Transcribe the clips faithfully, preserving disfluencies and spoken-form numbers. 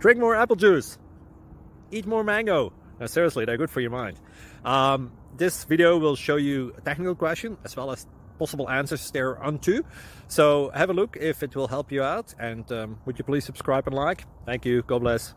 drink more apple juice, eat more mango. No, seriously, they're good for your mind. Um, this video will show you a technical question as well as possible answers thereunto. So have a look if it will help you out, and um, would you please subscribe and like? Thank you. God bless.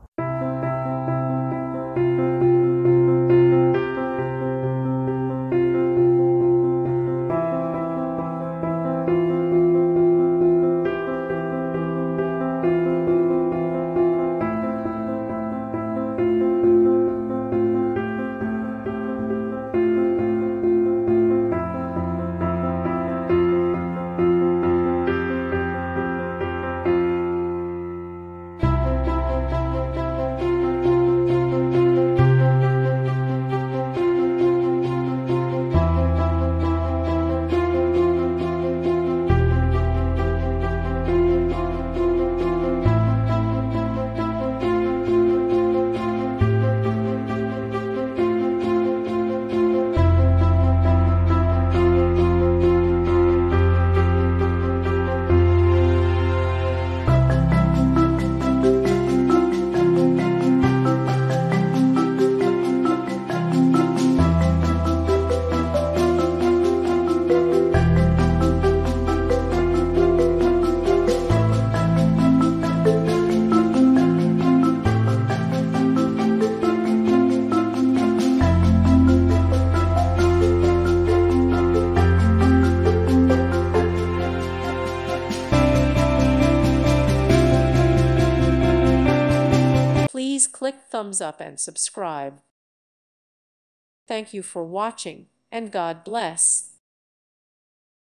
Please click thumbs up and subscribe. Thank you for watching, and God bless.